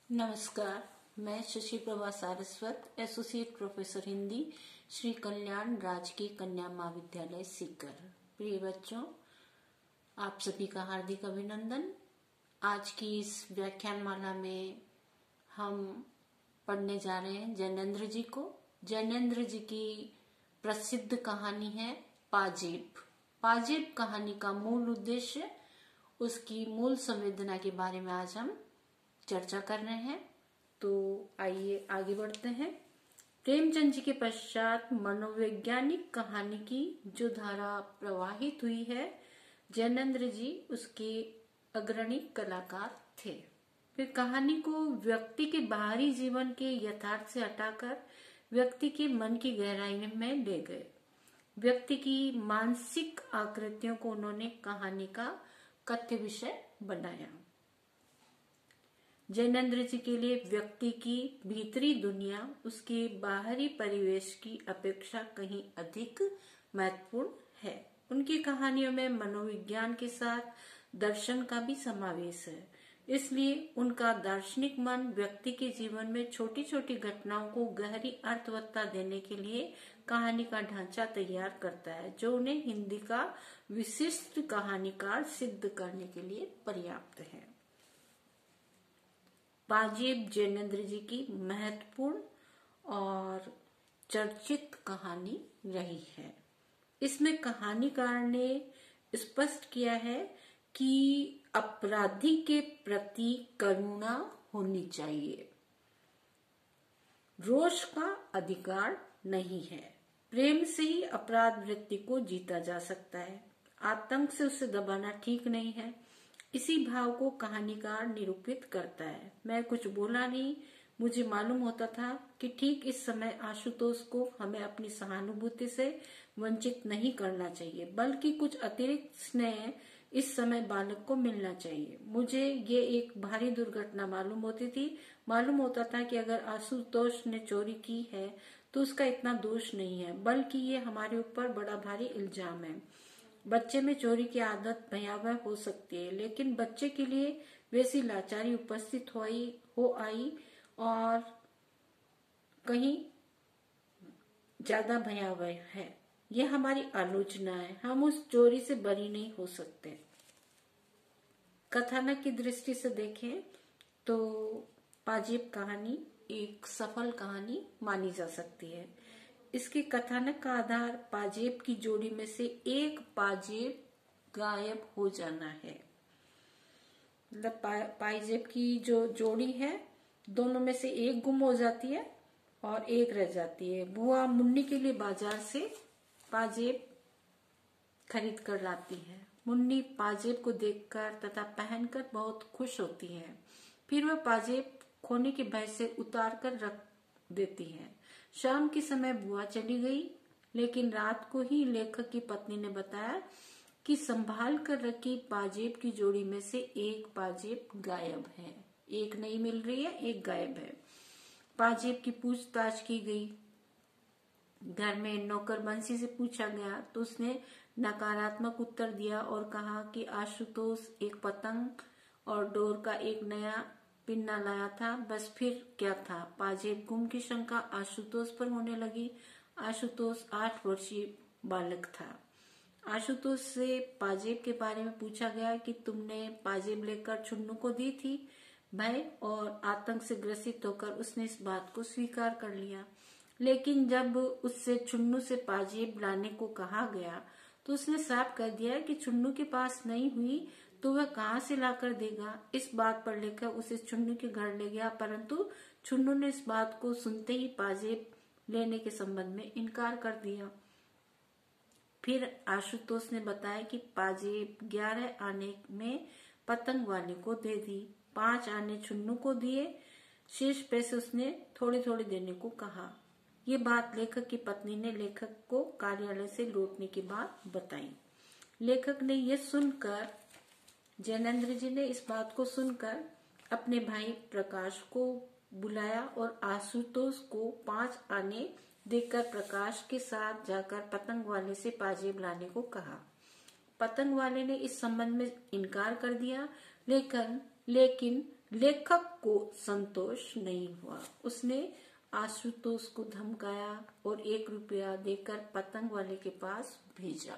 नमस्कार। मैं Shashi Prabha Saraswat, associate professor Hindi, Shri Kalyan Rajkiya Kanya महाविद्यालय सीकर। प्रिय बच्चों, आप सभी का हार्दिक अभिनंदन। आज की इस व्याख्यान माला में हम पढ़ने जा रहे हैं जैनेन्द्र जी को। जैनेन्द्र जी की प्रसिद्ध कहानी है पाजेब। पाजेब कहानी का मूल उद्देश्य, उसकी मूल संवेदना के बारे में आज हम चर्चा कर रहे हैं। तो आइए आगे बढ़ते हैं। प्रेमचंद जी के पश्चात मनोवैज्ञानिक कहानी की जो धारा प्रवाहित हुई है, जैनेन्द्र जी उसके अग्रणी कलाकार थे। फिर कहानी को व्यक्ति के बाहरी जीवन के यथार्थ से हटाकर व्यक्ति के मन की गहराई में ले गए। व्यक्ति की मानसिक आकृतियों को उन्होंने कहानी का कथ्य विषय बनाया। जैनेन्द्र जी के लिए व्यक्ति की भीतरी दुनिया उसके बाहरी परिवेश की अपेक्षा कहीं अधिक महत्वपूर्ण है। उनकी कहानियों में मनोविज्ञान के साथ दर्शन का भी समावेश है। इसलिए उनका दार्शनिक मन व्यक्ति के जीवन में छोटी छोटी घटनाओं को गहरी अर्थवत्ता देने के लिए कहानी का ढांचा तैयार करता है, जो उन्हें हिंदी का विशिष्ट कहानीकार सिद्ध करने के लिए पर्याप्त है। पाजेब जैनेन्द्र जी की महत्वपूर्ण और चर्चित कहानी रही है। इसमें कहानीकार ने स्पष्ट किया है कि अपराधी के प्रति करुणा होनी चाहिए, रोष का अधिकार नहीं है। प्रेम से ही अपराध वृत्ति को जीता जा सकता है, आतंक से उसे दबाना ठीक नहीं है। इसी भाव को कहानीकार निरूपित करता है। मैं कुछ बोला नहीं, मुझे मालूम होता था कि ठीक इस समय आशुतोष को हमें अपनी सहानुभूति से वंचित नहीं करना चाहिए, बल्कि कुछ अतिरिक्त स्नेह इस समय बालक को मिलना चाहिए। मुझे ये एक भारी दुर्घटना मालूम होती थी। मालूम होता था कि अगर आशुतोष ने चोरी की है तो उसका इतना दोष नहीं है, बल्कि ये हमारे ऊपर बड़ा भारी इल्जाम है। बच्चे में चोरी की आदत भयावह हो सकती है, लेकिन बच्चे के लिए वैसी लाचारी उपस्थित हो आई और कहीं ज्यादा भयावह है। यह हमारी आलोचना है। हम उस चोरी से बरी नहीं हो सकते। कथानक की दृष्टि से देखें तो पाजेब कहानी एक सफल कहानी मानी जा सकती है। इसके कथानक का आधार पाजेब की जोड़ी में से एक पाजेब गायब हो जाना है। मतलब पाजेब की जो जोड़ी है, दोनों में से एक गुम हो जाती है और एक रह जाती है। बुआ मुन्नी के लिए बाजार से पाजेब खरीद कर लाती है। मुन्नी पाजेब को देखकर तथा पहनकर बहुत खुश होती है। फिर वह पाजेब खोने के भय से उतार कर रख देती है। शाम के समय बुआ चली गई, लेकिन रात को ही लेखक की पत्नी ने बताया कि संभाल कर रखी पाजेब की जोड़ी में से एक पाजेब गायब है। एक नहीं मिल रही है, एक गायब है। पाजेब की पूछताछ की गई। घर में नौकर बंसी से पूछा गया तो उसने नकारात्मक उत्तर दिया और कहा कि आशुतोष एक पतंग और डोर का एक नया पिन्ना लाया था, बस फिर क्या था। पाजेब गुम की शंका आशुतोष पर होने लगी। आशुतोष 8 वर्षीय बालक था। आशुतोष से पाजेब के बारे में पूछा गया कि तुमने पाजेब लेकर छुन्नू को दी थी। भय और आतंक से ग्रसित होकर उसने इस बात को स्वीकार कर लिया, लेकिन जब उससे छुन्नू से पाजेब लाने को कहा गया तो उसने साफ कर दिया कि छुन्नू के पास नहीं हुई तो वह कहाँ से लाकर देगा। इस बात पर लेकर उसे छुन्नू के घर ले गया, परंतु छुन्नू ने इस बात को सुनते ही पाजेब लेने के संबंध में इनकार कर दिया। फिर आशुतोष ने बताया कि पाजेब 11 आने में पतंग वाले को दे दी, 5 आने छुन्नू को दिए, शेष पैसे उसने थोड़े थोड़े देने को कहा। ये बात लेखक की पत्नी ने लेखक को कार्यालय से लौटने की बात बताई। लेखक ने यह सुनकर, जैनेन्द्र जी ने इस बात को सुनकर अपने भाई प्रकाश को बुलाया और आशुतोष को 5 आने देकर प्रकाश के साथ जाकर पतंग वाले से पाजेब लाने को कहा। पतंग वाले ने इस संबंध में इनकार कर दिया, लेकिन लेखक को संतोष नहीं हुआ। उसने आशुतोष को धमकाया और 1 रुपया देकर पतंग वाले के पास भेजा।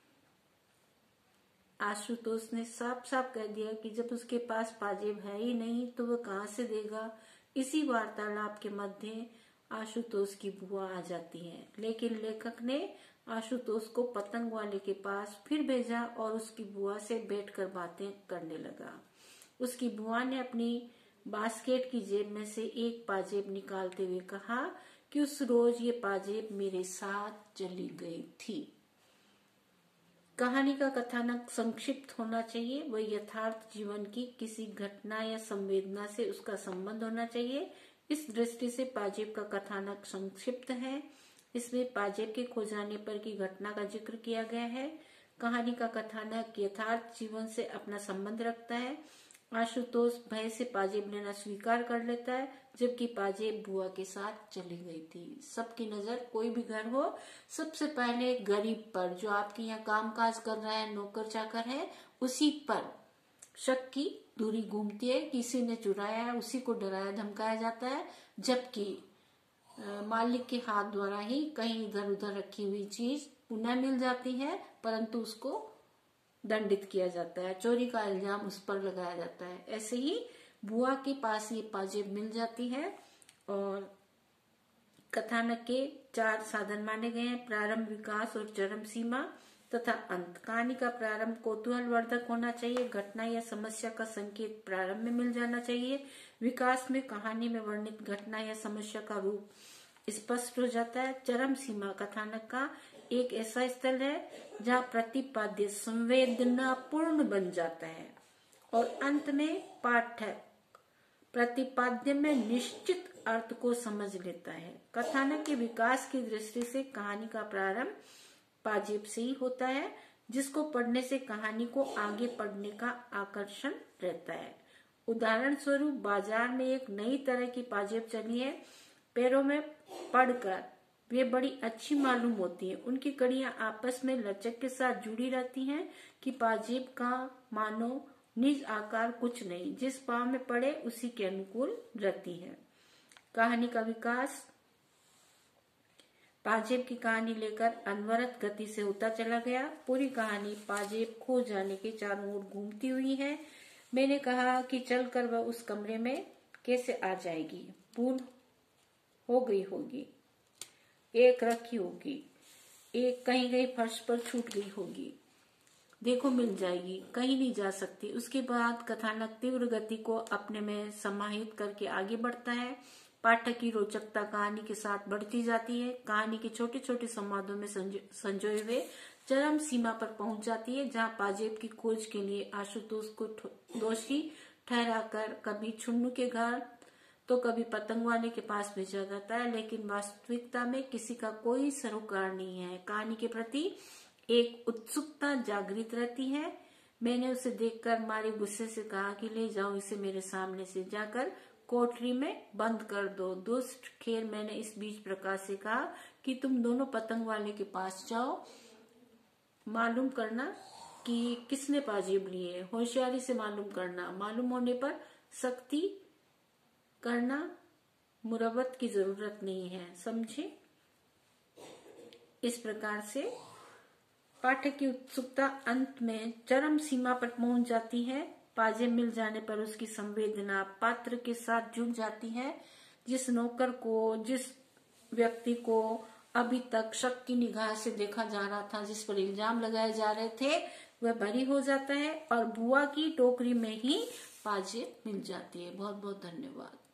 आशुतोष ने साफ साफ कह दिया कि जब उसके पास पाजेब है ही नहीं तो वह कहाँ से देगा। इसी वार्तालाप के मध्य आशुतोष की बुआ आ जाती है, लेकिन लेखक ने आशुतोष को पतंग वाले के पास फिर भेजा और उसकी बुआ से बैठकर बातें करने लगा। उसकी बुआ ने अपनी बास्केट की जेब में से एक पाजेब निकालते हुए कहा कि उस रोज ये पाजेब मेरे साथ चली गई थी। कहानी का कथानक संक्षिप्त होना चाहिए। वह यथार्थ जीवन की किसी घटना या संवेदना से उसका संबंध होना चाहिए। इस दृष्टि से पाजेब का कथानक संक्षिप्त है। इसमें पाजेब के खो जाने पर की घटना का जिक्र किया गया है। कहानी का कथानक यथार्थ जीवन से अपना संबंध रखता है। आशुतोष भय से पाजेब लेना स्वीकार कर लेता है, जबकि पाजेब बुआ के साथ चली गई थी। सबकी नजर, कोई भी घर हो, सबसे पहले गरीब पर, जो आपके यहाँ कामकाज कर रहा है, नौकर चाकर है, उसी पर शक की दूरी घूमती है। किसी ने चुराया है उसी को डराया धमकाया जाता है, जबकि मालिक के हाथ द्वारा ही कहीं इधर उधर रखी हुई चीज पुनः मिल जाती है, परंतु उसको दंडित किया जाता है, चोरी का इल्जाम उस पर लगाया जाता है। ऐसे ही बुआ के पास ये पाजेब मिल जाती है। और कथानक के 4 साधन माने गए हैं: प्रारंभ, विकास और चरम सीमा तथा अंत। कहानी का प्रारंभ कौतूहलवर्धक होना चाहिए। घटना या समस्या का संकेत प्रारंभ में मिल जाना चाहिए। विकास में कहानी में वर्णित घटना या समस्या का रूप स्पष्ट हो जाता है। चरम सीमा कथानक का एक ऐसा स्थल है जहाँ प्रतिपाद्य संवेदनापूर्ण बन जाता है और अंत में पाठक प्रतिपाद्य में निश्चित अर्थ को समझ लेता है। कथानक के विकास की दृष्टि से कहानी का प्रारंभ पाजेब से ही होता है, जिसको पढ़ने से कहानी को आगे पढ़ने का आकर्षण रहता है। उदाहरण स्वरूप, बाजार में एक नई तरह की पाजेब चली है। पैरों में पड़कर वे बड़ी अच्छी मालूम होती है। उनकी कड़ियां आपस में लचक के साथ जुड़ी रहती हैं कि पाजेब का मानो निज आकार कुछ नहीं, जिस पांव में पड़े उसी के अनुकूल रहती है। कहानी का विकास पाजेब की कहानी लेकर अनवरत गति से होता चला गया। पूरी कहानी पाजेब खो जाने के चारों ओर घूमती हुई है। मैंने कहा कि चलकर वह उस कमरे में कैसे आ जाएगी। भूल हो गई होगी, एक रखी होगी, एक कहीं कहीं फर्श पर छूट गई होगी, देखो मिल जाएगी, कहीं नहीं जा सकती। उसके बाद कथानक तीव्र गति को अपने में समाहित करके आगे बढ़ता है। पाठक की रोचकता कहानी के साथ बढ़ती जाती है। कहानी के छोटे छोटे संवादों में संजोए हुए चरम सीमा पर पहुंच जाती है, जहां पाजेब की खोज के लिए आशुतोष को दोषी ठहराकर कभी छुन्नू के घर तो कभी पतंग वाले के पास भेजा जाता है, लेकिन वास्तविकता में किसी का कोई सरोकार नहीं है। कहानी के प्रति एक उत्सुकता जागृत रहती है। मैंने उसे देखकर मारे गुस्से से कहा कि ले जाओ इसे मेरे सामने से, जाकर कोठरी में बंद कर दो। दुष्ट। खैर, मैंने इस बीच प्रकाश से कहा कि तुम दोनों पतंग वाले के पास जाओ, मालूम करना कि किसने पाजेब लिए। होशियारी से मालूम करना, मालूम होने पर सख्ती करना, मुरब्बत की जरूरत नहीं है, समझे। इस प्रकार से पाठक की उत्सुकता अंत में चरम सीमा पर पहुंच जाती है। पाजेब मिल जाने पर उसकी संवेदना पात्र के साथ जुड़ जाती है। जिस नौकर को, जिस व्यक्ति को अभी तक शक की निगाह से देखा जा रहा था, जिस पर इल्जाम लगाए जा रहे थे, वह बरी हो जाता है और बुआ की टोकरी में ही पाजेब मिल जाती है। बहुत बहुत धन्यवाद।